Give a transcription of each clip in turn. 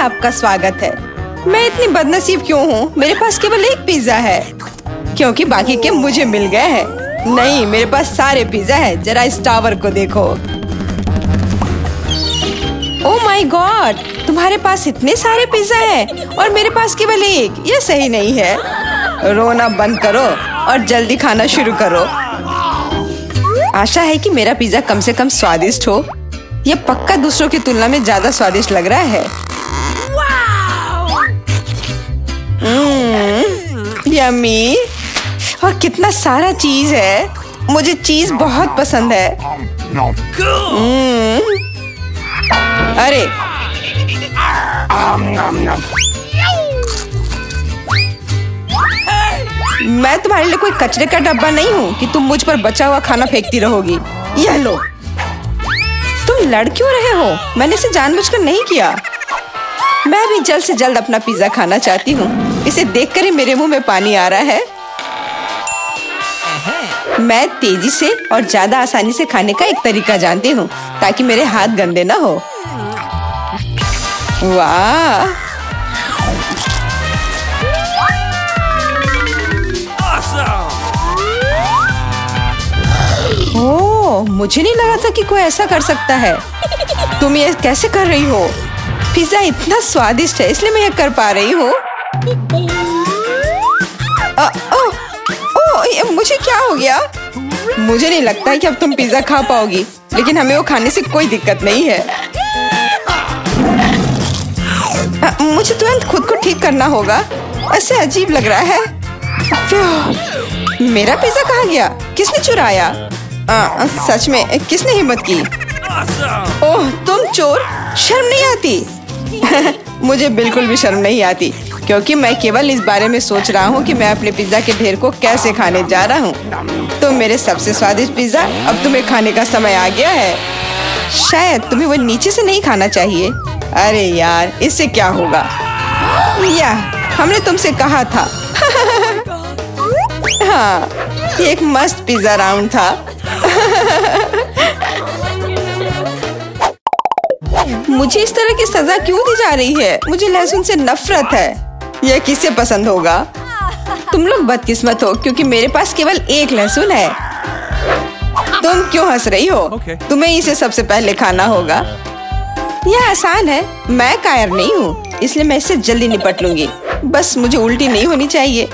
आपका स्वागत है। मैं इतनी बदनसीब क्यों हूँ? मेरे पास केवल एक पिज्जा है क्योंकि बाकी के मुझे मिल गए हैं। नहीं, मेरे पास सारे पिज्जा है। जरा इस टावर को देखो। ओह माय गॉड, तुम्हारे पास इतने सारे पिज्जा हैं और मेरे पास केवल एक। ये सही नहीं है। रोना बंद करो और जल्दी खाना शुरू करो। आशा है कि मेरा पिज्जा कम से कम स्वादिष्ट हो। यह पक्का दूसरों की तुलना में ज्यादा स्वादिष्ट लग रहा है। यम्मी। और कितना सारा चीज है। मुझे चीज बहुत पसंद है। अरे मैं तुम्हारे लिए कोई कचरे का डब्बा नहीं हूँ कि तुम मुझ पर बचा हुआ खाना फेंकती रहोगी। यह लो। तुम लड़ क्यों रहे हो? मैंने इसे जानबूझकर नहीं किया। मैं भी जल्द से जल्द अपना पिज्जा खाना चाहती हूँ। इसे देखकर ही मेरे मुंह में पानी आ रहा है। मैं तेजी से और ज्यादा आसानी से खाने का एक तरीका जानती हूँ ताकि मेरे हाथ गंदे ना हो। वाह, ओह, मुझे नहीं लगा था कि कोई ऐसा कर सकता है। तुम ये कैसे कर रही हो? पिज्जा इतना स्वादिष्ट है इसलिए मैं ये कर पा रही हूँ। मुझे क्या हो गया? मुझे नहीं लगता है कि अब तुम पिज्जा खा पाओगी, लेकिन हमें वो खाने से कोई दिक्कत नहीं है। मुझे तुरंत खुद को ठीक करना होगा। ऐसे अजीब लग रहा है। मेरा पिज्जा कहाँ गया? किसने चुराया? सच में किसने हिम्मत की? ओह, तुम चोर! शर्म नहीं आती? मुझे बिल्कुल भी शर्म नहीं आती क्योंकि मैं केवल इस बारे में सोच रहा हूँ कि मैं अपने पिज्जा के ढेर को कैसे खाने जा रहा हूँ। तो मेरे सबसे स्वादिष्ट पिज्जा, अब तुम्हें खाने का समय आ गया है। शायद तुम्हें वो नीचे से नहीं खाना चाहिए। अरे यार, इससे क्या होगा? या हमने तुमसे कहा था। हाँ, ये एक मस्त पिज्जा राउंड था। मुझे इस तरह की सजा क्यों दी जा रही है? मुझे लहसुन से नफरत है। यह किसे पसंद होगा? तुम लोग बदकिस्मत हो क्योंकि मेरे पास केवल एक लहसुन है। तुम क्यों हंस रही हो? तुम्हें इसे सबसे पहले खाना होगा। यह आसान है। मैं कायर नहीं हूँ, इसलिए मैं इससे जल्दी निपट लूंगी। बस मुझे उल्टी नहीं होनी चाहिए।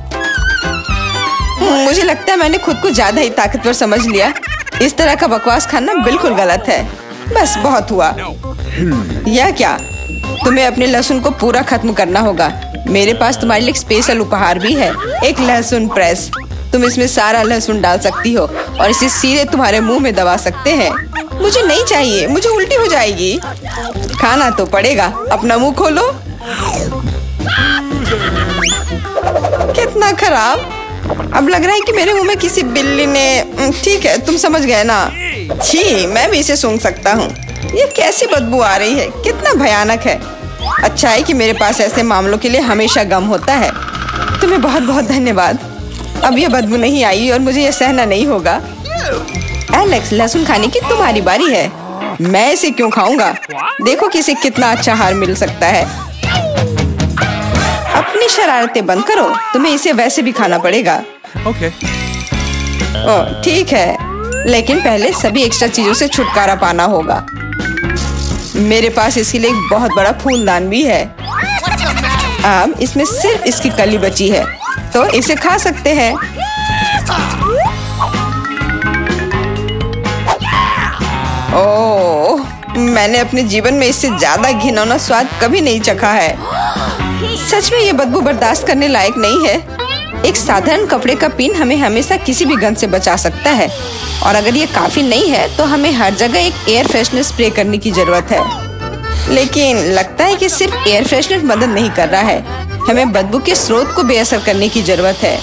मुझे लगता है मैंने खुद को ज्यादा ही ताकतवर समझ लिया। इस तरह का बकवास खाना बिल्कुल गलत है। बस बहुत हुआ। यह क्या? तुम्हें अपने लहसुन को पूरा खत्म करना होगा। मेरे पास तुम्हारे लिए एक स्पेशल उपहार भी है, एक लहसुन प्रेस। तुम इसमें सारा लहसुन डाल सकती हो और इसे सीधे तुम्हारे मुंह में दबा सकते हैं। मुझे नहीं चाहिए, मुझे उल्टी हो जाएगी। खाना तो पड़ेगा। अपना मुंह खोलो। कितना खराब। अब लग रहा है कि मेरे मुंह में किसी बिल्ली ने। ठीक है, तुम समझ गए ना? छी, मैं भी इसे सूंघ सकता हूँ। ये कैसी बदबू आ रही है? कितना भयानक है। अच्छा है कि मेरे पास ऐसे मामलों के लिए हमेशा गम होता है। तुम्हें बहुत बहुत धन्यवाद। अब यह बदबू नहीं आई और मुझे यह सहना नहीं होगा। एलेक्स, लहसुन खाने की तुम्हारी बारी है। मैं इसे क्यों खाऊंगा? देखो कि इसे कितना अच्छा आहार मिल सकता है। अपनी शरारतें बंद करो। तुम्हें इसे वैसे भी खाना पड़ेगा। ओह, ठीक है, लेकिन पहले सभी एक्स्ट्रा चीजों से छुटकारा पाना होगा। मेरे पास इसके लिए एक बहुत बड़ा फूलदान भी है। अब इसमें सिर्फ इसकी कली बची है, तो इसे खा सकते हैं। ओह, मैंने अपने जीवन में इससे ज्यादा घिनौना स्वाद कभी नहीं चखा है। सच में ये बदबू बर्दाश्त करने लायक नहीं है। एक साधारण कपड़े का पिन हमें हमेशा किसी भी गंध से बचा सकता है, और अगर ये काफी नहीं है तो हमें हर जगह एक एयर फ्रेशनर स्प्रे करने की जरूरत है। लेकिन लगता है कि सिर्फ एयर फ्रेशनर मदद नहीं कर रहा है। हमें बदबू के स्रोत को बेअसर करने की जरूरत है।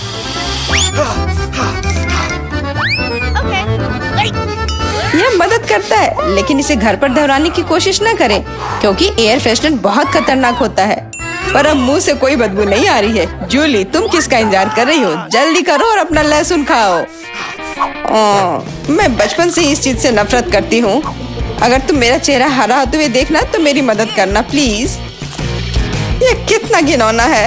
यह मदद करता है, लेकिन इसे घर पर दोहराने की कोशिश न करें क्योंकि एयर फ्रेशनर बहुत खतरनाक होता है। पर अब मुंह से कोई बदबू नहीं आ रही है। जूली, तुम किसका इंतजार कर रही हो? जल्दी करो और अपना लहसुन खाओ। मैं बचपन से ही इस चीज से नफरत करती हूँ। अगर तुम मेरा चेहरा हरा होते हुए देखना तो मेरी मदद करना प्लीज। ये कितना घिनौना है।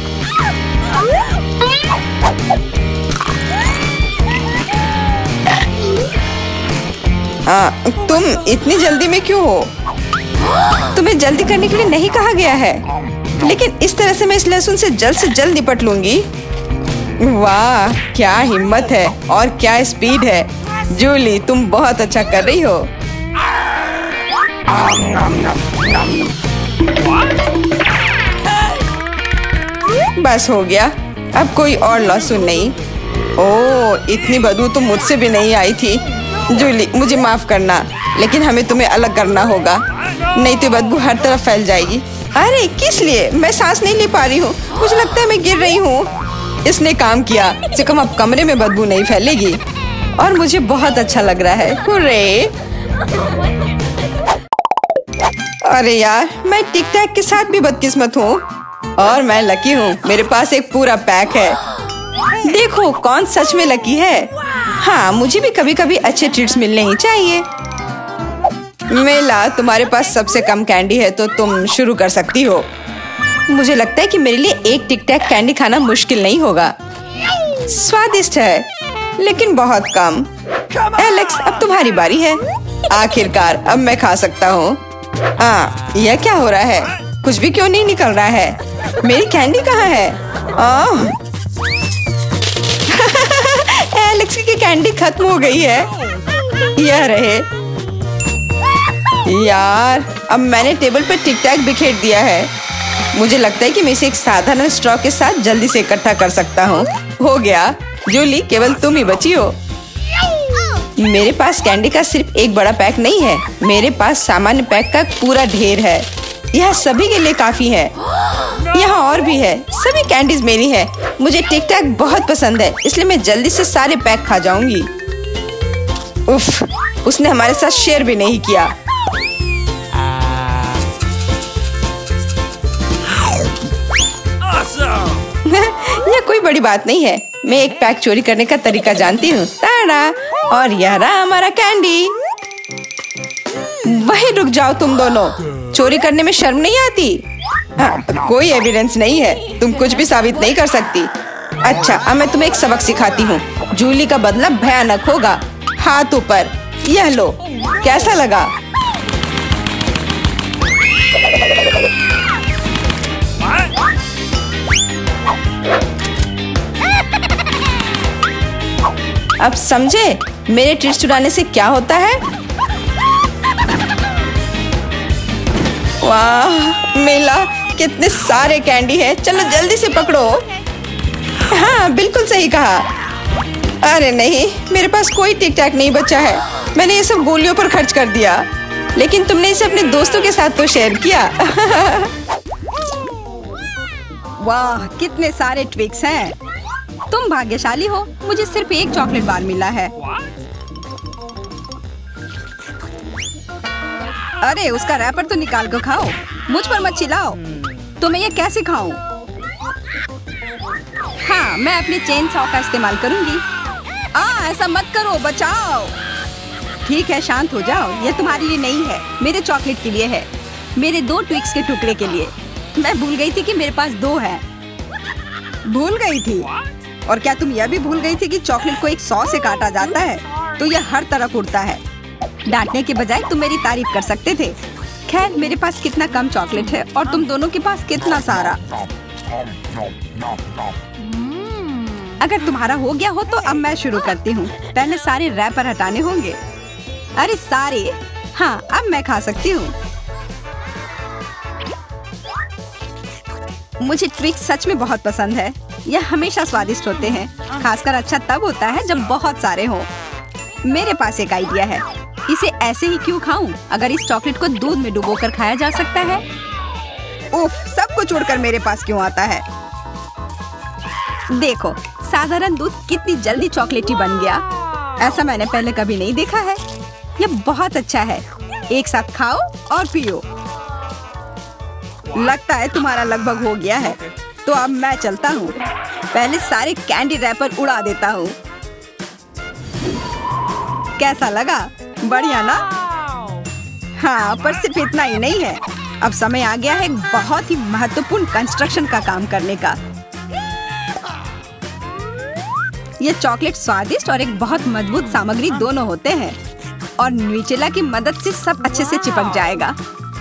तुम इतनी जल्दी में क्यों हो? तुम्हें जल्दी करने के लिए नहीं कहा गया है, लेकिन इस तरह से मैं इस लहसुन से जल्द निपट लूंगी। वाह, क्या हिम्मत है और क्या स्पीड है। जूली, तुम बहुत अच्छा कर रही हो। बस हो गया, अब कोई और लहसुन नहीं। ओह, इतनी बदबू तो मुझसे भी नहीं आई थी। जूली, मुझे माफ करना, लेकिन हमें तुम्हें अलग करना होगा, नहीं तो बदबू हर तरफ फैल जाएगी। अरे किस लिए? मैं सांस नहीं ले पा रही हूँ, मुझे लगता है मैं गिर रही हूँ। इसने काम किया, से कम अब कमरे में बदबू नहीं फैलेगी और मुझे बहुत अच्छा लग रहा है। हुर्रे! अरे यार, मैं टिक टैक के साथ भी बदकिस्मत हूँ और मैं लकी हूँ, मेरे पास एक पूरा पैक है। देखो कौन सच में लकी है। हाँ, मुझे भी कभी कभी अच्छे ट्रीट्स मिलने ही चाहिए। मेला, तुम्हारे पास सबसे कम कैंडी है तो तुम शुरू कर सकती हो। मुझे लगता है कि मेरे लिए एक टिक टैक कैंडी खाना मुश्किल नहीं होगा। स्वादिष्ट है, लेकिन बहुत कम। एलेक्स, अब तुम्हारी बारी है। आखिरकार अब मैं खा सकता हूँ। यह क्या हो रहा है? कुछ भी क्यों नहीं निकल रहा है? मेरी कैंडी कहाँ है? एलेक्स की कैंडी खत्म हो गई है। यह रहे। यार, अब मैंने टेबल पर टिक टैक बिखेर दिया है। मुझे लगता है कि मैं इसे एक साधारण स्ट्रॉ के साथ जल्दी से इकट्ठा कर सकता हूँ। हो गया। जूली, केवल तुम ही बची हो। मेरे पास कैंडी का सिर्फ एक बड़ा पैक नहीं है, मेरे पास सामान्य पैक का पूरा ढेर है। यह सभी के लिए काफी है। यहाँ और भी है। सभी कैंडीज मेरी है। मुझे टिक टैक बहुत पसंद है, इसलिए मैं जल्दी से सारे पैक खा जाऊंगी। उफ, उसने हमारे साथ शेयर भी नहीं किया। यह कोई बड़ी बात नहीं है। मैं एक पैक चोरी करने का तरीका जानती हूँ। ताड़ा! और यह रहा हमारा कैंडी। वहीं रुक जाओ तुम दोनों। चोरी करने में शर्म नहीं आती? कोई एविडेंस नहीं है, तुम कुछ भी साबित नहीं कर सकती। अच्छा, अब मैं तुम्हें एक सबक सिखाती हूँ। जूली का बदला भयानक होगा। हाथ ऊपर। यह लो। कैसा लगा? अब समझे मेरे ट्रीट्स चुराने से क्या होता है? वाह मेला, कितने सारे कैंडी है। चलो जल्दी से पकड़ो। हाँ, बिल्कुल सही कहा। अरे नहीं, मेरे पास कोई टिक टैक नहीं बचा है। मैंने ये सब गोलियों पर खर्च कर दिया, लेकिन तुमने इसे अपने दोस्तों के साथ तो शेयर किया। वाह, कितने सारे ट्विक्स हैं। तुम भाग्यशाली हो, मुझे सिर्फ एक चॉकलेट बार मिला है। अरे उसका रैपर तो निकाल कर खाओ, मुझ पर मत चिल्लाओ। तो मैं ये कैसे खाऊं? हाँ, मैं अपनी चेन सॉ का इस्तेमाल करूंगी। ऐसा मत करो, बचाओ। ठीक है, शांत हो जाओ। ये तुम्हारे लिए नहीं है, मेरे चॉकलेट के लिए है। मेरे 2 ट्विक्स के टुकड़े के लिए। मैं भूल गई थी कि मेरे पास 2 है। भूल गई थी? और क्या तुम यह भी भूल गई थी कि चॉकलेट को एक सॉ से काटा जाता है तो यह हर तरफ उड़ता है? डांटने के बजाय तुम मेरी तारीफ कर सकते थे। खैर, मेरे पास कितना कम चॉकलेट है और तुम दोनों के पास कितना सारा। अगर तुम्हारा हो गया हो तो अब मैं शुरू करती हूँ। पहले सारे रैपर हटाने होंगे। अरे सारे? हाँ, अब मैं खा सकती हूँ। मुझे ट्विक्स सच में बहुत पसंद है। यह हमेशा स्वादिष्ट होते हैं। खासकर अच्छा तब होता है जब बहुत सारे हों। मेरे पास एक आइडिया है। इसे ऐसे ही क्यों खाऊं? अगर इस चॉकलेट को दूध में डुबोकर खाया जा सकता है। उफ, सबको छोड़कर मेरे पास क्यों आता है? देखो, साधारण दूध कितनी जल्दी चॉकलेटी बन गया। ऐसा मैंने पहले कभी नहीं देखा है। यह बहुत अच्छा है। एक साथ खाओ और पियो। लगता है तुम्हारा लगभग हो गया है, तो अब मैं चलता हूँ। पहले सारे कैंडी रैपर उड़ा देता हूँ। कैसा लगा? बढ़िया ना? हाँ, पर सिर्फ इतना ही नहीं है। अब समय आ गया है एक बहुत ही महत्वपूर्ण कंस्ट्रक्शन का काम करने का। ये चॉकलेट स्वादिष्ट और एक बहुत मजबूत सामग्री दोनों होते हैं और न्यूटेला की मदद से सब अच्छे से चिपक जाएगा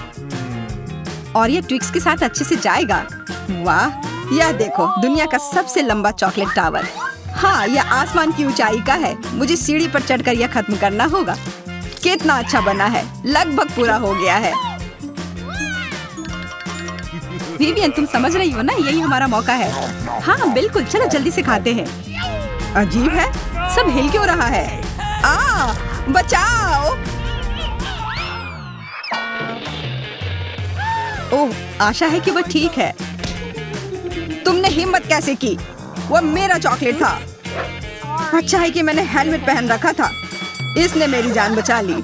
और ये ट्विक्स के साथ अच्छे से जाएगा। वाह, यह देखो दुनिया का सबसे लंबा चॉकलेट टावर। हाँ, यह आसमान की ऊंचाई का है। मुझे सीढ़ी पर चढ़कर यह खत्म करना होगा। कितना अच्छा बना है, लगभग पूरा हो गया है। विवियन, तुम समझ रही हो ना, यही हमारा मौका है। हाँ बिल्कुल, चलो जल्दी से खाते हैं। अजीब है, सब हिल क्यों रहा है? बचाओ! ओह, आशा है कि वह ठीक है। तुमने हिम्मत कैसे की? वह मेरा चॉकलेट था। अच्छा है कि मैंने हेलमेट पहन रखा था, इसने मेरी जान बचा ली।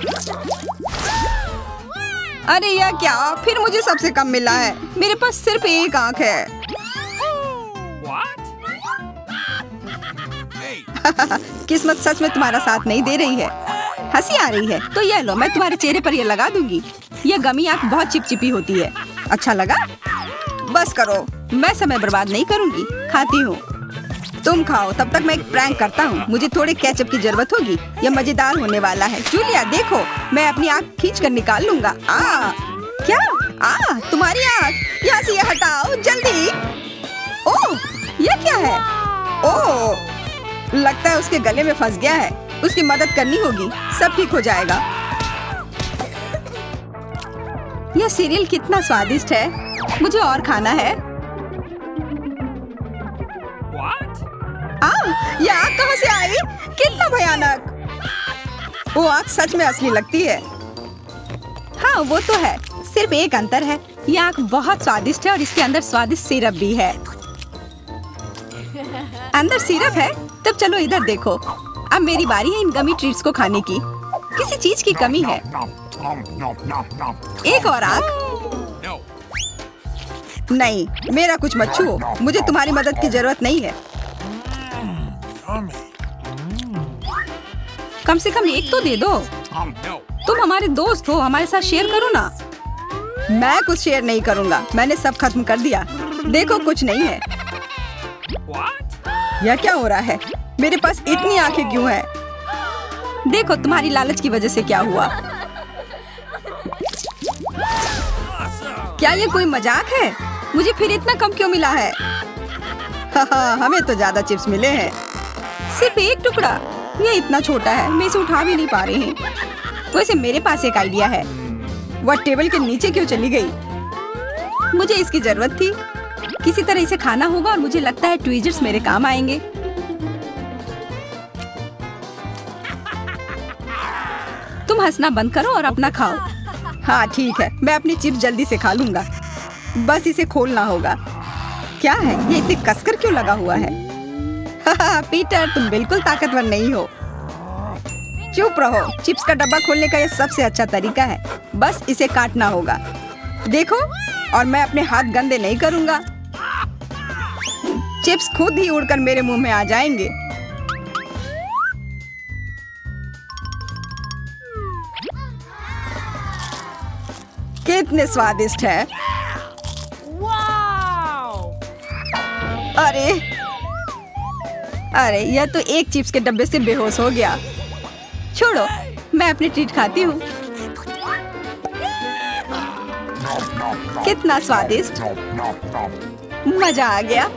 अरे यह क्या, फिर मुझे सबसे कम मिला है। मेरे पास सिर्फ एक आंख है। किस्मत सच में तुम्हारा साथ नहीं दे रही है। हंसी आ रही है तो यह लो, मैं तुम्हारे चेहरे पर यह लगा दूंगी। यह गमी आंख बहुत चिपचिपी होती है। अच्छा लगा? बस करो, मैं समय बर्बाद नहीं करूंगी। खाती हूँ, तुम खाओ, तब तक मैं एक प्रैंक करता हूँ। मुझे थोड़े केचप की जरूरत होगी। यह मजेदार होने वाला है। जूलिया देखो, मैं अपनी आँख खींच कर निकाल लूंगा। क्या? तुम्हारी आँख, यहाँ से यह हटाओ जल्दी। ओह, यह क्या है? ओह, लगता है उसके गले में फंस गया है। उसकी मदद करनी होगी, सब ठीक हो जाएगा। यह सीरियल कितना स्वादिष्ट है, मुझे और खाना है। यह आग कहाँ से आई? कितना भयानक! वो आग सच में असली लगती है। हाँ वो तो है, सिर्फ एक अंतर है, यह आग बहुत स्वादिष्ट है और इसके अंदर स्वादिष्ट सिरप भी है। अंदर सिरप है? तब चलो इधर देखो। अब मेरी बारी है इन गमी ट्रीट्स को खाने की। किसी चीज की कमी है। एक और आग? नहीं, मेरा कुछ मत छुओ, मुझे तुम्हारी मदद की जरूरत नहीं है। कम से कम एक तो दे दो। तुम हमारे दोस्त हो, हमारे साथ शेयर करो ना। मैं कुछ शेयर नहीं करूंगा, मैंने सब खत्म कर दिया। देखो कुछ नहीं है। यह क्या हो रहा है? मेरे पास इतनी आंखें क्यों हैं? देखो तुम्हारी लालच की वजह से क्या हुआ। क्या ये कोई मजाक है? मुझे फिर इतना कम क्यों मिला है? हमें तो ज्यादा चिप्स मिले हैं। सिर्फ एक टुकड़ा, ये इतना छोटा है, मैं इसे उठा भी नहीं पा रही हूँ। वैसे मेरे पास एक आइडिया है। वह टेबल के नीचे क्यों चली गई? मुझे इसकी जरूरत थी। किसी तरह इसे खाना होगा और मुझे लगता है ट्वीजर्स मेरे काम आएंगे। तुम हंसना बंद करो और अपना खाओ। हाँ ठीक है, मैं अपनी चिप्स जल्दी से खा लूंगा। बस इसे खोलना होगा। क्या है ये, इतने कसकर क्यों लगा हुआ है? पीटर, तुम बिल्कुल ताकतवर नहीं हो। चुप रहो, चिप्स का डब्बा खोलने का यह सबसे अच्छा तरीका है। बस इसे काटना होगा। देखो, और मैं अपने हाथ गंदे नहीं करूंगा। चिप्स खुद ही उड़कर मेरे मुंह में आ जाएंगे। कितने स्वादिष्ट है। अरे यह तो एक चिप्स के डब्बे से बेहोश हो गया। छोड़ो, मैं अपनी ट्रीट खाती हूँ। कितना स्वादिष्ट, मजा आ गया।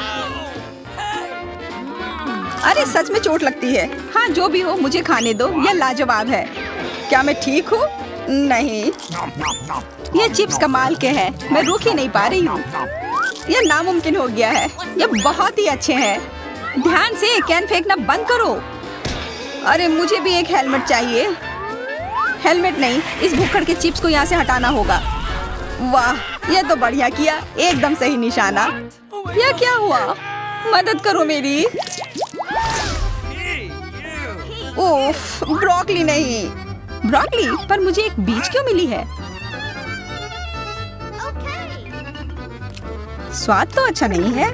अरे सच में चोट लगती है। हाँ जो भी हो, मुझे खाने दो, यह लाजवाब है। क्या मैं ठीक हूँ? नहीं, ये चिप्स कमाल के हैं, मैं रुक ही नहीं पा रही हूँ। यह नामुमकिन हो गया है। ये बहुत ही अच्छे हैं। ध्यान से, कैन फेंकना बंद करो। अरे मुझे भी एक हेलमेट चाहिए। हेलमेट नहीं, इस भुक्कड़ के चिप्स को यहाँ से हटाना होगा। वाह, यह तो बढ़िया किया, एकदम सही निशाना। यह क्या हुआ? मदद करो मेरी। ओफ, ब्रोकली नहीं। ब्रोकली, पर मुझे एक बीज क्यों मिली है? स्वाद तो अच्छा नहीं है।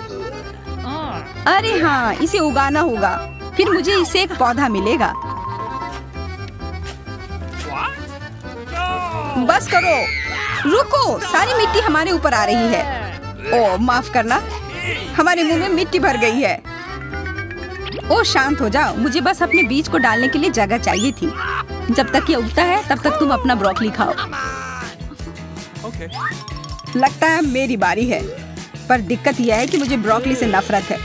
अरे हाँ, इसे उगाना होगा, फिर मुझे इसे एक पौधा मिलेगा। बस करो, रुको, सारी मिट्टी हमारे ऊपर आ रही है। ओह माफ करना, हमारे मुंह में मिट्टी भर गई है। ओह शांत हो जाओ, मुझे बस अपने बीज को डालने के लिए जगह चाहिए थी। जब तक ये उगता है तब तक तुम अपना ब्रोकली खाओ। लगता है मेरी बारी है, पर दिक्कत यह है कि मुझे ब्रोकली से नफरत है।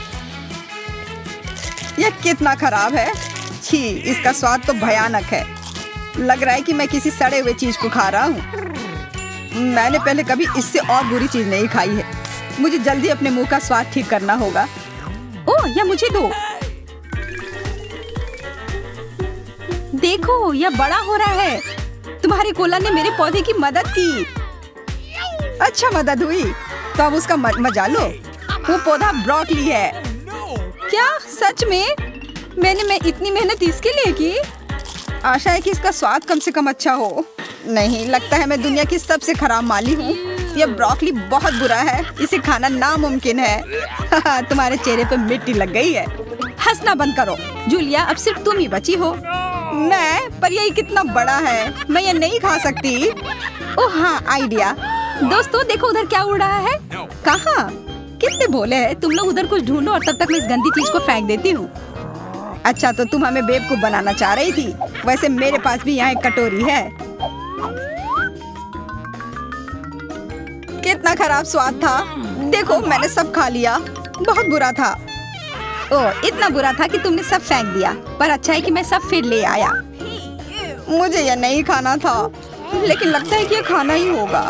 यह कितना खराब है। छी, इसका स्वाद तो भयानक है। लग रहा है कि मैं किसी सड़े हुए चीज को खा रहा हूँ। मैंने पहले कभी इससे और बुरी चीज नहीं खाई है। मुझे जल्दी अपने मुंह का स्वाद ठीक करना होगा। ओह, यह मुझे दो। देखो, यह बड़ा हो रहा है। तुम्हारे कोला ने मेरे पौधे की मदद की। अच्छा मदद हुई, तो अब उसका मजा लो। वो पौधा ब्रोकली है। क्या सच में? मैंने इतनी मेहनत इसके लिए की। आशा है कि इसका स्वाद कम से कम अच्छा हो। नहीं, लगता है मैं दुनिया की सबसे खराब माली हूँ। यह ब्रोकली बहुत बुरा है, इसे खाना नामुमकिन है। तुम्हारे चेहरे पे मिट्टी लग गई है। हंसना बंद करो जूलिया, अब सिर्फ तुम ही बची हो। मैं? पर यह कितना बड़ा है, मैं ये नहीं खा सकती। ओह हाँ, आइडिया। दोस्तों देखो, उधर क्या उड़ रहा है। कहाँ? कितने भोले हैं तुम लोग। उधर कुछ ढूंढो और तब तक मैं इस गंदी चीज को फेंक देती हूँ। अच्छा, तो तुम हमें बेवकूफ बनाना चाह रही थी। वैसे मेरे पास भी यहाँ एक कटोरी है। कितना खराब स्वाद था। देखो, मैंने सब खा लिया। बहुत बुरा था। ओह, इतना बुरा था कि तुमने सब फेंक दिया। पर अच्छा है कि मैं सब फिर ले आया। मुझे यह नहीं खाना था, लेकिन लगता है कि यह खाना ही होगा।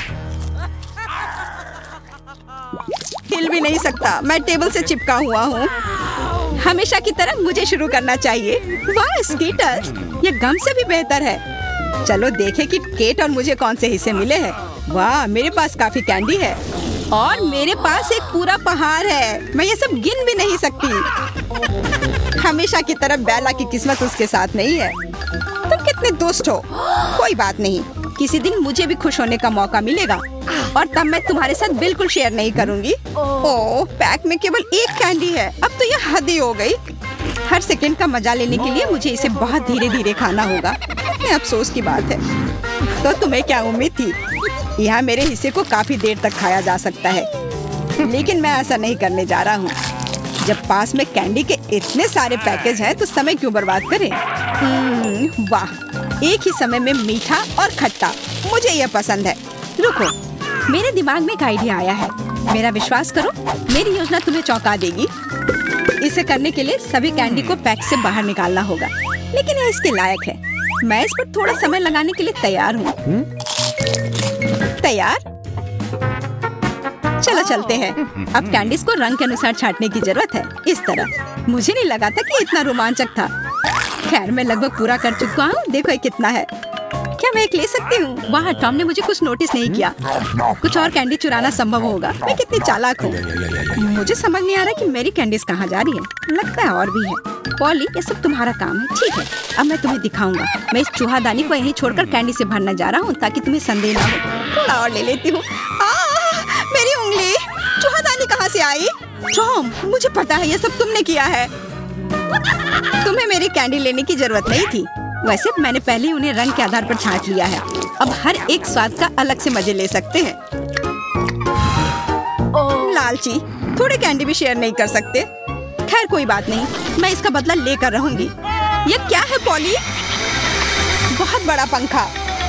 हिल भी नहीं सकता, मैं टेबल से चिपका हुआ हूँ। हमेशा की तरह मुझे शुरू करना चाहिए। वाह स्कीटर्स, ये गम से भी बेहतर है। चलो देखें कि केट और मुझे कौन से हिस्से मिले हैं। वाह, मेरे पास काफी कैंडी है और मेरे पास एक पूरा पहाड़ है। मैं ये सब गिन भी नहीं सकती। हमेशा की तरह बेला की किस्मत उसके साथ नहीं है। तुम कितने दुष्ट हो। कोई बात नहीं, किसी दिन मुझे भी खुश होने का मौका मिलेगा और तब मैं तुम्हारे साथ बिल्कुल शेयर नहीं करूंगी। ओह, पैक में केवल एक कैंडी है। अब तो यह हद ही हो गई। हर सेकंड का मजा लेने के लिए मुझे इसे बहुत धीरे धीरे खाना होगा। कितने अफसोस की बात है। तो तुम्हें क्या उम्मीद थी? यहाँ मेरे हिस्से को काफी देर तक खाया जा सकता है, लेकिन मैं ऐसा नहीं करने जा रहा हूँ। जब पास में कैंडी के इतने सारे पैकेज हैं, तो समय क्यों बर्बाद करें? वाह, एक ही समय में मीठा और खट्टा, मुझे यह पसंद है। रुको, मेरे दिमाग में एक आइडिया आया है। मेरा विश्वास करो, मेरी योजना तुम्हें चौंका देगी। इसे करने के लिए सभी कैंडी को पैक से बाहर निकालना होगा, लेकिन यह इसके लायक है। मैं इस पर थोड़ा समय लगाने के लिए तैयार हूँ। तैयार? चलो चलते हैं। अब कैंडीज को रंग के अनुसार छांटने की जरूरत है। इस तरह। मुझे नहीं लगा था कि इतना रोमांचक था। खैर, मैं लगभग पूरा कर चुका हूँ। देखो ये कितना है। क्या मैं एक ले सकती हूँ? वाह, टॉम ने मुझे कुछ नोटिस नहीं किया। कुछ और कैंडी चुराना संभव होगा। मैं कितनी चालाक हूँ। मुझे समझ नहीं आ रहा कि मेरी कैंडीज कहाँ जा रही है। लगता है और भी है। पॉली, ये सब तुम्हारा काम है। ठीक है, अब मैं तुम्हें दिखाऊंगा। मैं इस चूहादानी को यहीं छोड़कर कैंडी से भरने जा रहा हूँ, ताकि तुम्हें संदेह ना हो। थोड़ा और ले लेती हूँ। मेरी उंगली! चूहादानी कहाँ से आई? टॉम, मुझे पता है ये सब तुमने किया है। तुम्हें मेरी कैंडी लेने की जरूरत नहीं थी। वैसे मैंने पहले ही उन्हें रंग के आधार पर छांट लिया है। अब हर एक स्वाद का अलग से मजे ले सकते हैं। लालची, थोड़े कैंडी भी शेयर नहीं कर सकते। खैर कोई बात नहीं, मैं इसका बदला लेकर रहूंगी। ये क्या है पॉली? बहुत बड़ा पंखा।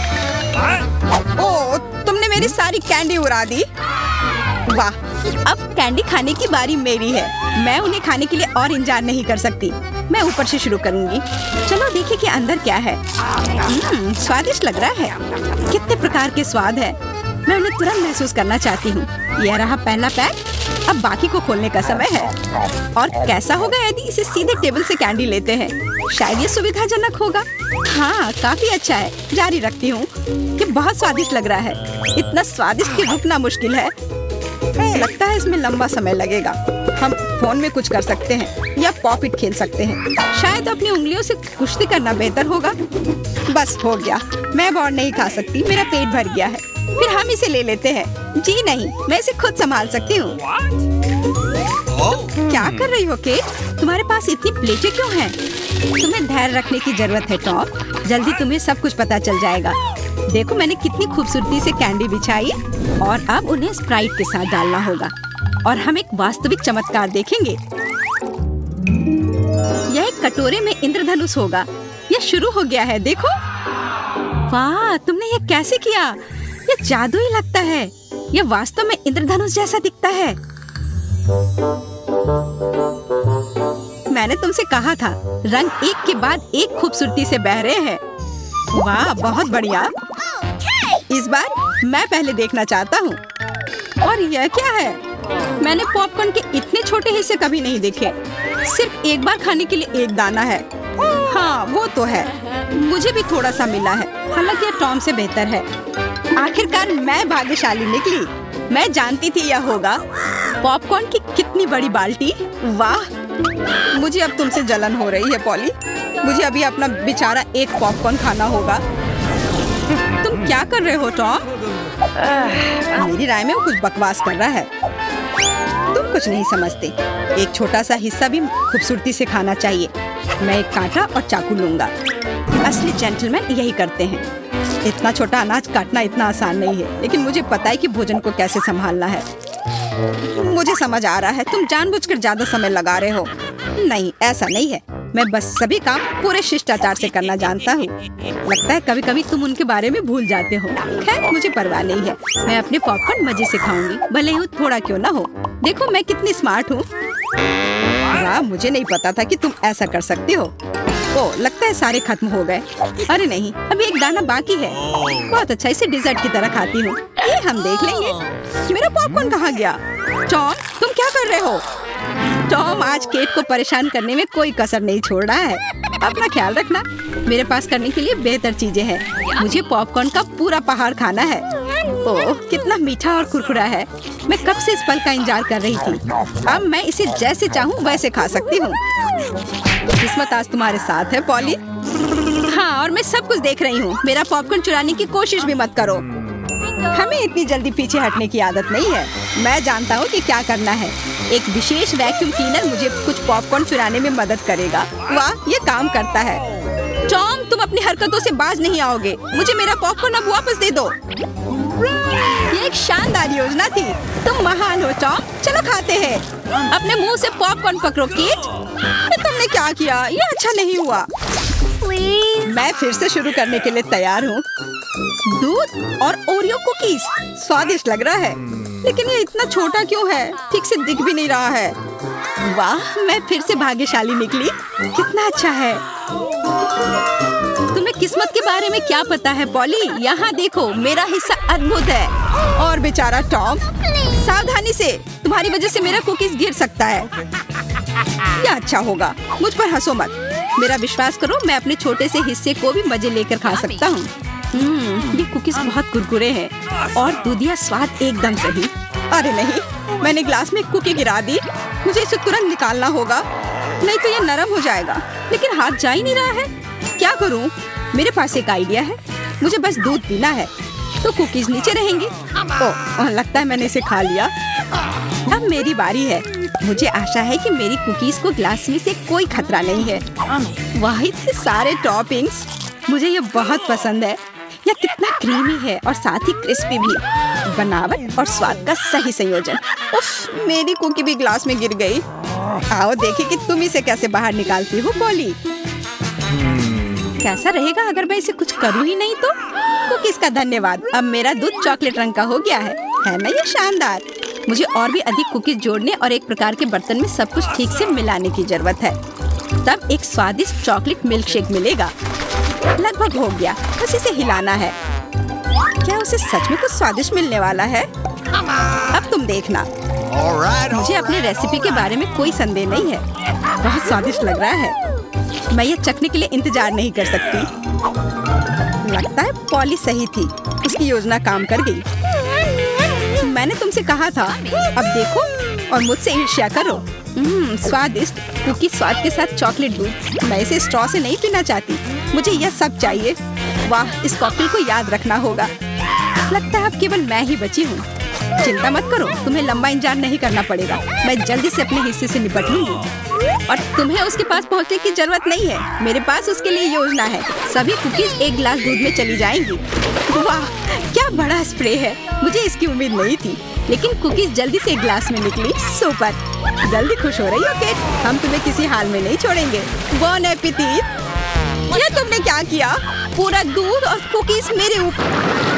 ओह, तुमने मेरी सारी कैंडी उड़ा दी। वाह, अब कैंडी खाने की बारी मेरी है। मैं उन्हें खाने के लिए और इंतजार नहीं कर सकती। मैं ऊपर से शुरू करूंगी। चलो देखिए कि अंदर क्या है। स्वादिष्ट लग रहा है। कितने प्रकार के स्वाद है। मैं उन्हें तुरंत महसूस करना चाहती हूँ। यह रहा पहला पैक। अब बाकी को खोलने का समय है। और कैसा होगा यदि इसे सीधे टेबल से कैंडी लेते हैं? शायद ये सुविधाजनक होगा। हाँ, काफी अच्छा है। जारी रखती हूँ। ये बहुत स्वादिष्ट लग रहा है। इतना स्वादिष्ट कि रुकना मुश्किल है। लगता है इसमें लंबा समय लगेगा। हम फोन में कुछ कर सकते हैं या पॉपिट खेल सकते हैं। शायद अपनी उंगलियों से कुश्ती करना बेहतर होगा। बस हो गया। मैं अब और नहीं खा सकती। मेरा पेट भर गया है। फिर हम इसे ले लेते हैं। जी नहीं, मैं इसे खुद संभाल सकती हूँ। क्या कर रही हो केट? तुम्हारे पास इतनी प्लेटें क्यों हैं? तुम्हें धैर्य रखने की जरूरत है टॉम। जल्दी तुम्हें सब कुछ पता चल जाएगा। देखो मैंने कितनी खूबसूरती से कैंडी बिछाई और अब उन्हें स्प्राइट के साथ डालना होगा और हम एक वास्तविक चमत्कार देखेंगे। यह एक कटोरे में इंद्रधनुष होगा। यह शुरू हो गया है, देखो। वाह, तुमने ये कैसे किया? यह जादू ही लगता है। यह वास्तव में इंद्रधनुष जैसा दिखता है। मैंने तुमसे कहा था, रंग एक के बाद एक खूबसूरती से बह रहे हैं। वाह, बहुत बढ़िया। इस बार मैं पहले देखना चाहता हूँ। और यह क्या है? मैंने पॉपकॉर्न के इतने छोटे हिस्से कभी नहीं देखे। सिर्फ एक बार खाने के लिए एक दाना है। हाँ, वो तो है। मुझे भी थोड़ा सा मिला है, हालांकि यह टॉम से बेहतर है। आखिरकार मैं भाग्यशाली निकली। मैं जानती थी यह होगा। पॉपकॉर्न की कितनी बड़ी बाल्टी। वाह, मुझे अब तुमसे जलन हो रही है पॉली। मुझे अभी अपना बेचारा एक पॉपकॉर्न खाना होगा। तुम क्या कर रहे हो टॉम? मेरी राय में वो कुछ बकवास कर रहा है। तुम कुछ नहीं समझते। एक छोटा सा हिस्सा भी खूबसूरती से खाना चाहिए। मैं एक कांटा और चाकू लूंगा। असली जेंटलमैन यही करते हैं। इतना छोटा अनाज काटना इतना आसान नहीं है, लेकिन मुझे पता है कि भोजन को कैसे संभालना है। मुझे समझ आ रहा है, तुम जानबूझकर ज्यादा समय लगा रहे हो। नहीं, ऐसा नहीं है। मैं बस सभी काम पूरे शिष्टाचार से करना जानता हूँ। लगता है कभी कभी तुम उनके बारे में भूल जाते हो। खैर, मुझे परवाह नहीं है। मैं अपने पॉपकॉर्न मजे से खाऊंगी, भले ही थोड़ा क्यों ना हो। देखो मैं कितनी स्मार्ट हूँ। वाह, मुझे नहीं पता था कि तुम ऐसा कर सकती हो। ओह, लगता है सारे खत्म हो गए। अरे नहीं, अभी एक दाना बाकी है। बहुत अच्छा, इसे डिजर्ट की तरह खाती हूँ। ये हम देख लेंगे। मेरा पॉपकॉर्न कहाँ गया? टॉम, तुम क्या कर रहे हो? टॉम आज केट को परेशान करने में कोई कसर नहीं छोड़ रहा है। अपना ख्याल रखना। मेरे पास करने के लिए बेहतर चीजें हैं। मुझे पॉपकॉर्न का पूरा पहाड़ खाना है। ओह, कितना मीठा और कुरकुरा है। मैं कब से इस पल का इंतजार कर रही थी। अब मैं इसे जैसे चाहूँ वैसे खा सकती हूँ। किस्मत आज तुम्हारे साथ है पॉली। हाँ, और मैं सब कुछ देख रही हूँ। मेरा पॉपकॉर्न चुराने की कोशिश भी मत करो। हमें इतनी जल्दी पीछे हटने की आदत नहीं है। मैं जानता हूँ कि क्या करना है। एक विशेष वैक्यूम क्लीनर मुझे कुछ पॉपकॉर्न चुराने में मदद करेगा। वाह, ये काम करता है। टॉम, तुम अपनी हरकतों से बाज नहीं आओगे। मुझे मेरा पॉपकॉर्न अब वापस दे दो। ये एक शानदार योजना थी। तुम महान हो टॉम। चलो खाते हैं। अपने मुंह से पॉपकॉर्न पकड़ो केट। तुमने क्या किया? ये अच्छा नहीं हुआ। मैं फिर से शुरू करने के लिए तैयार हूँ। दूध और ओरियो कुकीज, स्वादिष्ट लग रहा है, लेकिन ये इतना छोटा क्यों है? ठीक से दिख भी नहीं रहा है। वाह, मैं फिर से भाग्यशाली निकली। कितना अच्छा है। तुम्हें किस्मत के बारे में क्या पता है पॉली? यहाँ देखो, मेरा हिस्सा अद्भुत है। और बेचारा टॉम, सावधानी से, तुम्हारी वजह से मेरा कुकीज गिर सकता है। क्या अच्छा होगा। मुझ पर हंसो मत। मेरा विश्वास करो, मैं अपने छोटे से हिस्से को भी मजे लेकर खा सकता हूँ। ये कुकीज बहुत कुरकुरे हैं और दूधिया स्वाद एकदम सही। अरे नहीं, मैंने ग्लास में कुकी गिरा दी। मुझे इसे तुरंत निकालना होगा, नहीं तो ये नरम हो जाएगा। लेकिन हाथ जा ही नहीं रहा है। क्या करूं? मेरे पास एक आइडिया है। मुझे बस दूध पीना है, तो कुकीज नीचे रहेंगी। ओह, लगता है मैंने इसे खा लिया। अब मेरी बारी है। मुझे आशा है कि मेरी कुकीज को ग्लास में से कोई खतरा नहीं है। वाह, इतने सारे टॉपिंग्स। मुझे ये बहुत पसंद है। यह कितना क्रीमी है और साथ ही क्रिस्पी भी। बनावट और स्वाद का सही संयोजन। उफ, मेरी कुकी भी ग्लास में गिर गई। आओ देखें कि तुम इसे कैसे बाहर निकालती हो पॉली। कैसा रहेगा अगर मैं इसे कुछ करूँ ही नहीं तो? कुकीज का धन्यवाद। अब मेरा दूध चॉकलेट रंग का हो गया है ना? ये शानदार। मुझे और भी अधिक कुकीज जोड़ने और एक प्रकार के बर्तन में सब कुछ ठीक से मिलाने की जरूरत है। तब एक स्वादिष्ट चॉकलेट मिल्क शेक मिलेगा। लगभग हो गया, बस इसे हिलाना है। क्या उसे सच में कुछ स्वादिष्ट मिलने वाला है? अब तुम देखना। मुझे अपने रेसिपी के बारे में कोई संदेह नहीं है। बहुत स्वादिष्ट लग रहा है। मैं ये चखने के लिए इंतजार नहीं कर सकती। लगता है पॉली सही थी। उसकी योजना काम कर गई। मैंने तुमसे कहा था। अब देखो और मुझसे ईर्ष्या करो। स्वादिष्ट कुकी स्वाद के साथ चॉकलेट दूध। मैं इसे स्ट्रॉ से नहीं पीना चाहती। मुझे यह सब चाहिए। वाह, इस कॉकटेल को याद रखना होगा। लगता है अब केवल मैं ही बची हूँ। चिंता मत करो, तुम्हें लंबा इंतजार नहीं करना पड़ेगा। मैं जल्दी से अपने हिस्से से निपट लूंगी। और तुम्हें उसके पास पहुंचने की जरूरत नहीं है। मेरे पास उसके लिए योजना है। सभी कुकीज एक गिलास दूध में चली जाएंगी। वाह, क्या बड़ा स्प्रे है। मुझे इसकी उम्मीद नहीं थी, लेकिन कुकीज जल्दी से एक गिलास में निकली। सुपर। जल्दी खुश हो रही हो केट? हम तुम्हें किसी हाल में नहीं छोड़ेंगे। बॉन एपेटिट। ये तुमने क्या किया? पूरा दूध और कुकीज मेरे ऊपर।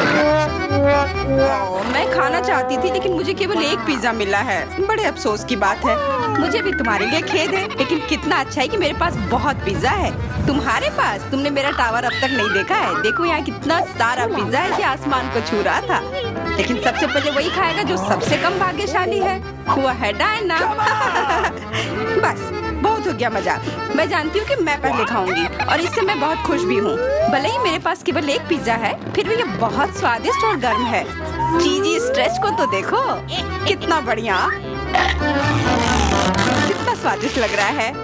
मैं खाना चाहती थी, लेकिन मुझे केवल एक पिज्जा मिला है। बड़े अफसोस की बात है। मुझे भी तुम्हारे लिए खेद है, लेकिन कितना अच्छा है कि मेरे पास बहुत पिज्जा है। तुम्हारे पास? तुमने मेरा टावर अब तक नहीं देखा है। देखो यहाँ कितना सारा पिज्जा है कि आसमान को छू रहा था। लेकिन सबसे पहले वही खाएगा जो सबसे कम भाग्यशाली है। वो है डायना। बस बहुत हो गया मजाक। मैं जानती हूँ कि मैं पहले खाऊंगी और इससे मैं बहुत खुश भी हूँ। भले ही मेरे पास केवल एक पिज्जा है, फिर भी ये बहुत स्वादिष्ट और गर्म है। चीजी स्ट्रेच को तो देखो, कितना बढ़िया, कितना स्वादिष्ट लग रहा है।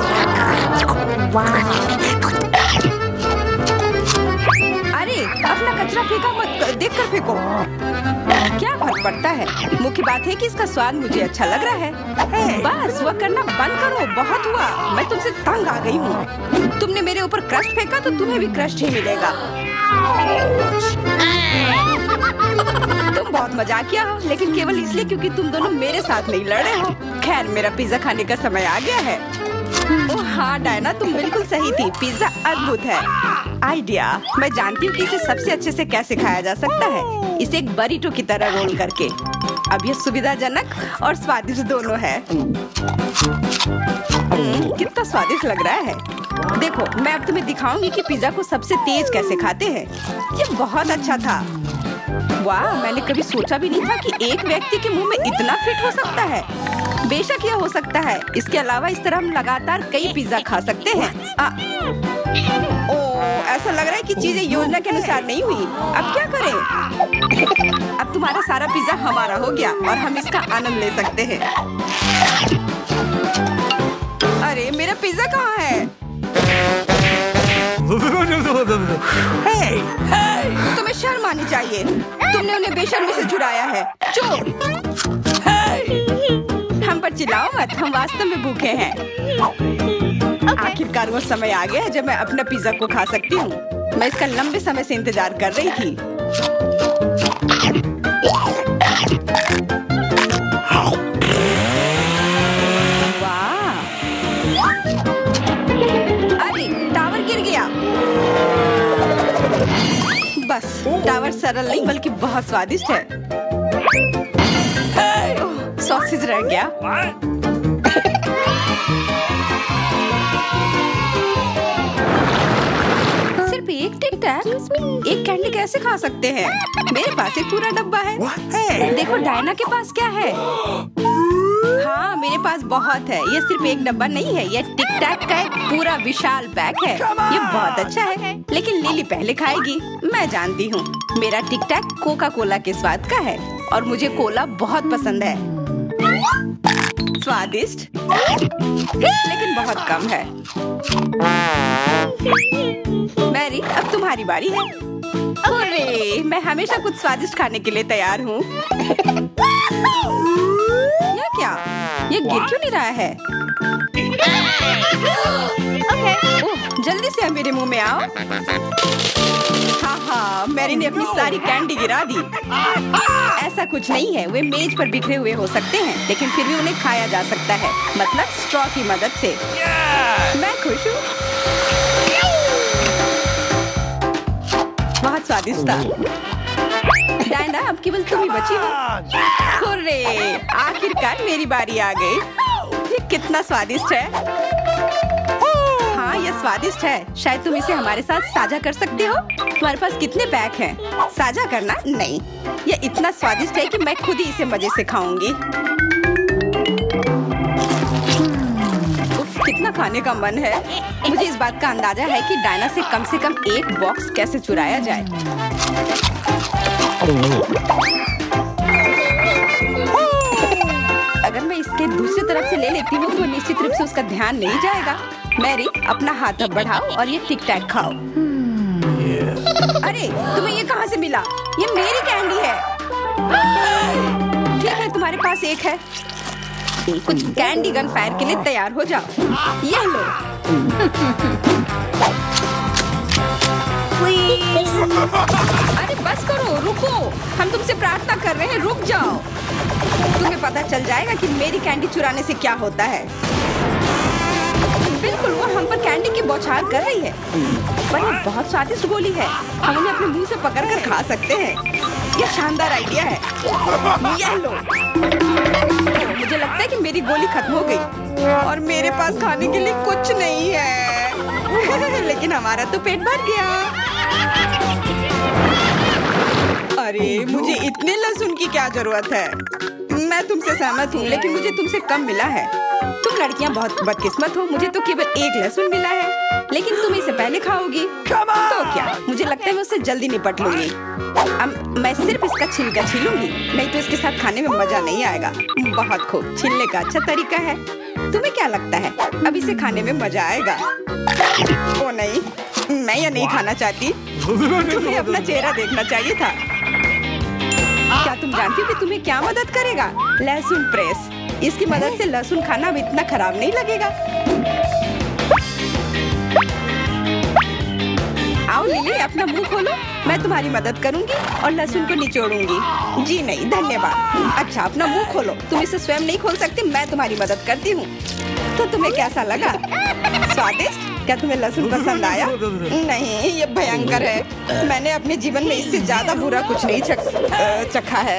अरे अपना कचरा फेंका मत, देख कर फेंको। क्या फर्क पड़ता है? मुख्य बात है कि इसका स्वाद मुझे अच्छा लग रहा है। बस वह करना बंद करो, बहुत हुआ। मैं तुमसे तंग आ गई हूँ। तुमने मेरे ऊपर क्रस्ट फेंका तो तुम्हें भी क्रस्ट ही मिलेगा। तुम बहुत मजाकिया हो, लेकिन केवल इसलिए क्योंकि तुम दोनों मेरे साथ नहीं लड़े हो। खैर, मेरा पिज्जा खाने का समय आ गया है। ओह हाँ डायना, तुम बिल्कुल सही थी। पिज्जा अद्भुत है। आइडिया, मैं जानती हूँ कि इसे सबसे अच्छे से कैसे खाया जा सकता है। इसे एक बरीटो की तरह रोल करके। अब यह सुविधाजनक और स्वादिष्ट दोनों है। कितना स्वादिष्ट लग रहा है। देखो, मैं अब तुम्हें दिखाऊंगी कि पिज्जा को सबसे तेज कैसे खाते हैं। ये बहुत अच्छा था। वाह, मैंने कभी सोचा भी नहीं था कि एक व्यक्ति के मुंह में इतना फिट हो सकता है। बेशक यह हो सकता है। इसके अलावा इस तरह हम लगातार कई पिज्जा खा सकते हैं। ऐसा लग रहा है कि चीजें योजना के अनुसार नहीं हुई। अब क्या करें? अब तुम्हारा सारा पिज्जा हमारा हो गया और हम इसका आनंद ले सकते हैं। अरे मेरा पिज्जा कहाँ है? तुम्हें शर्म आनी चाहिए। तुमने उन्हें बेशर्मी से चुराया है। चुप। हम पर चिल्लाओ मत, हम वास्तव में भूखे हैं। आखिरकार वो समय आ गया जब मैं अपना पिज्जा को खा सकती हूँ। मैं इसका लंबे समय से इंतजार कर रही थी। वाह! अरे टावर गिर गया। बस टावर सरल नहीं बल्कि बहुत स्वादिष्ट है। सॉसेज रह गया। सिर्फ एक टिक टैक, एक कैंडी कैसे खा सकते हैं? मेरे पास एक पूरा डब्बा है। देखो डायना के पास क्या है। हाँ, मेरे पास बहुत है। ये सिर्फ एक डब्बा नहीं है, ये टिक टैक का एक पूरा विशाल पैक है। ये बहुत अच्छा है, लेकिन लिली पहले खाएगी। मैं जानती हूँ। मेरा टिक टैक कोका कोला के स्वाद का है और मुझे कोला बहुत पसंद है। स्वादिष्ट, लेकिन बहुत कम है। मैरी, अब तुम्हारी बारी है। अरे, मैं हमेशा कुछ स्वादिष्ट खाने के लिए तैयार हूँ। यह क्या? ये गिर क्यों नहीं रहा है? ओह, जल्दी से मेरे मुंह में आओ। हाँ, मैरी ने अपनी सारी कैंडी गिरा दी। ऐसा कुछ नहीं है, वे मेज पर बिखरे हुए हो सकते हैं, लेकिन फिर भी उन्हें खाया जा सकता है, मतलब स्ट्रॉ की मदद से। मैं खुश हूँ। बहुत स्वादिष्ट था। डायना, अब केवल तुम ही बची हो। हुर्रे, आखिरकार मेरी बारी आ गई। ये कितना स्वादिष्ट है। हाँ, ये स्वादिष्ट है। शायद तुम इसे हमारे साथ साझा कर सकते हो। तुम्हारे पास कितने पैक हैं? साझा करना नहीं। ये इतना स्वादिष्ट है कि मैं खुद ही इसे मजे से खाऊंगी। उफ, कितना खाने का मन है। मुझे इस बात का अंदाजा है कि डायना से कम एक बॉक्स कैसे चुराया जाए। अगर मैं इसके दूसरी तरफ से ले लेती हूँ तो निश्चित रूप से उसका ध्यान नहीं जाएगा। मैरी, अपना हाथ अब बढ़ाओ और ये टिक टैक खाओ। अरे, तुम्हें ये कहाँ से मिला? ये मेरी कैंडी है। ठीक है, तुम्हारे पास एक है। कुछ कैंडी गन फायर के लिए तैयार हो जाओ। ये लो। अरे बस करो, रुको, हम तुमसे प्रार्थना कर रहे हैं, रुक जाओ। तुम्हें पता चल जाएगा कि मेरी कैंडी चुराने से क्या होता है। बिल्कुल, वो हम पर कैंडी की बौछार कर रही है, पर ये बहुत स्वादिष्ट गोली है। हम उन्हें अपने मुंह से पकड़कर खा सकते हैं। ये शानदार आइडिया है। ये लो। मुझे लगता है कि मेरी गोली खत्म हो गई और मेरे पास खाने के लिए कुछ नहीं है। लेकिन हमारा तो पेट भर गया। अरे मुझे इतने लहसुन की क्या जरूरत है? मैं तुमसे सहमत हूँ, लेकिन मुझे तुमसे कम मिला है। तुम लड़कियाँ बहुत बदकिस्मत हो, मुझे तो केवल एक लहसुन मिला है, लेकिन तुम इसे पहले खाओगी तो क्या? मुझे लगता है मैं उससे जल्दी निपट लूंगी। अब मैं सिर्फ इसका छिलका छीलूंगी, नहीं तो इसके साथ खाने में मजा नहीं आएगा। बहुत खूब, छीलने का अच्छा तरीका है। तुम्हें क्या लगता है अब इसे खाने में मजा आएगा? ओ नहीं, मैं यह नहीं खाना चाहती। तुम्हें अपना चेहरा देखना चाहिए था। क्या तुम जानती हो कि तुम्हें क्या मदद करेगा? लहसुन प्रेस। इसकी मदद से लहसुन खाना अब इतना खराब नहीं लगेगा। आओ लिली, अपना मुंह खोलो, मैं तुम्हारी मदद करूंगी और लहसुन को निचोड़ूंगी। जी नहीं, धन्यवाद। अच्छा, अपना मुंह खोलो। तुम इसे स्वयं नहीं खोल सकती, मैं तुम्हारी मदद करती हूँ। तो तुम्हें कैसा लगा? स्वादिष्ट? क्या तुम्हें लहसुन पसंद आया? नहीं, ये भयंकर है। मैंने अपने जीवन में इससे ज्यादा बुरा कुछ नहीं चखा है।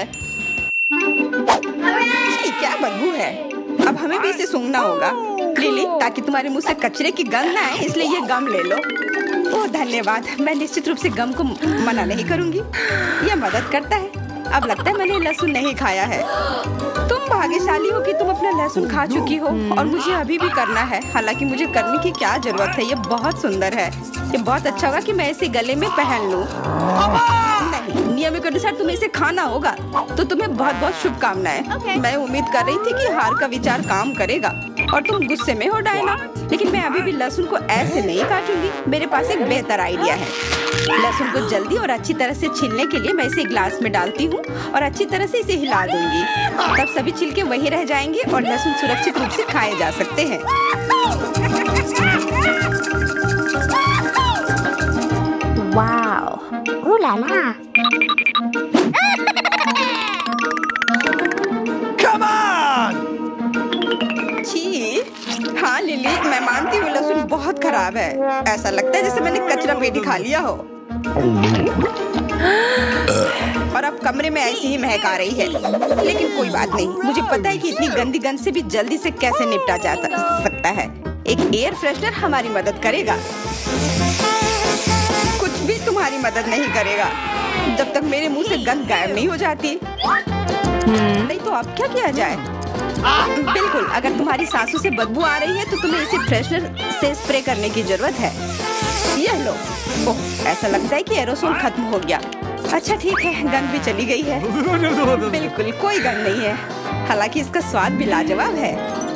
क्या बदबू है। अब हमें भी इसे सूंघना होगा लिली, ताकि तुम्हारे मुंह से कचरे की गंध ना आए, इसलिए ये गम ले लो। ओह धन्यवाद, मैं निश्चित रूप से गम को मना नहीं करूंगी, यह मदद करता है। अब लगता है मैंने लहसुन नहीं खाया है। तुम भाग्यशाली हो कि तुम अपना लहसुन खा चुकी हो और मुझे अभी भी करना है। हालांकि मुझे करने की क्या जरूरत है, ये बहुत सुंदर है। ये बहुत अच्छा होगा कि मैं इसे गले में पहन लूं। नहीं, नियम के अनुसार तुम्हें इसे खाना होगा। तो तुम्हें बहुत बहुत शुभकामनाएं। मैं उम्मीद कर रही थी कि हार का विचार काम करेगा और तुम गुस्से में हो डायना, लेकिन मैं अभी भी लहसुन को ऐसे नहीं काटूंगी। मेरे पास एक बेहतर आइडिया है। लहसुन को जल्दी और अच्छी तरह से छीलने के लिए मैं इसे ग्लास में डालती हूँ और अच्छी तरह से इसे हिला दूंगी। तब सभी छिलके वहीं रह जाएंगे और लहसुन सुरक्षित रूप से खाए जा सकते हैं। Wow, ooh la la। Come on! छी, हाँ लिली, मैं मानती हूँ लहसुन बहुत खराब है। ऐसा लगता है जैसे मैंने कचरा पेटी खा लिया हो। और अब कमरे में ऐसी ही महक आ रही है, लेकिन कोई बात नहीं। मुझे पता है कि इतनी गंदी गंध से भी जल्दी से कैसे निपटा जा सकता है। एक एयर फ्रेशनर हमारी मदद करेगा। कुछ भी तुम्हारी मदद नहीं करेगा जब तक मेरे मुंह से गंध गायब नहीं हो जाती। नहीं तो अब क्या किया जाए? बिल्कुल, अगर तुम्हारी सांसों से बदबू आ रही है तो तुम्हें इसे फ्रेशनर से स्प्रे करने की जरूरत है। यह लो। ओह, ऐसा लगता है कि एरोसोल खत्म हो गया। अच्छा ठीक है, गंध भी चली गई है। बिल्कुल कोई गंध नहीं है, हालांकि इसका स्वाद भी लाजवाब है।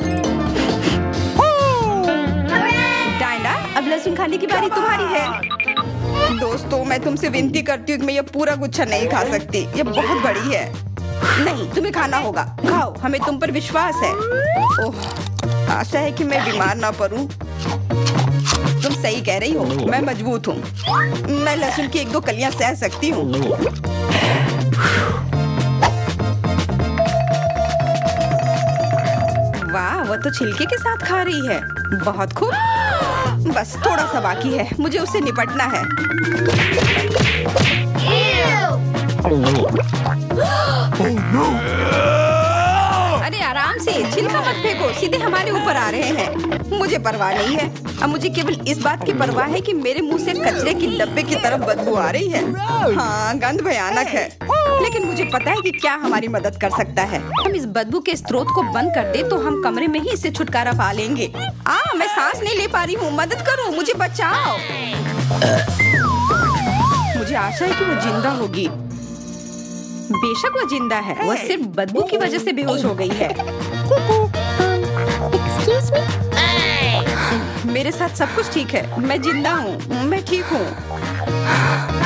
डायना, अब लहसुन खाने की बारी तुम्हारी है। दोस्तों, मैं तुमसे विनती करती हूँ कि मैं ये पूरा गुच्छा नहीं खा सकती, ये बहुत बड़ी है। नहीं, तुम्हें खाना होगा। खाओ, हमें तुम पर विश्वास है। ओह, आशा है कि मैं बीमार ना पड़ूं। तुम सही कह रही हो, मैं मजबूत हूँ। मैं लहसुन की 1-2 कलियां सह सकती हूँ। वाह, वो तो छिलके के साथ खा रही है। बहुत खूब। बस थोड़ा सा बाकी है, मुझे उससे निपटना है। अरे आराम से, छिलका मत फेंको, सीधे हमारे ऊपर आ रहे हैं। मुझे परवाह नहीं है। अब मुझे केवल इस बात की परवाह है कि मेरे मुंह से कचरे की डब्बे की तरफ बदबू आ रही है। हाँ, गंध भयानक है, लेकिन मुझे पता है कि क्या हमारी मदद कर सकता है। हम इस बदबू के स्रोत को बंद कर दे तो हम कमरे में ही इससे छुटकारा पा लेंगे। मैं सांस नहीं ले पा रही हूँ, मदद करो, मुझे बचाओ। मुझे आशा है कि वो जिंदा होगी। बेशक वो जिंदा है, वो सिर्फ बदबू की वजह से बेहोश हो गई है। Excuse me? मेरे साथ सब कुछ ठीक है, मैं जिंदा हूँ, मैं ठीक हूँ।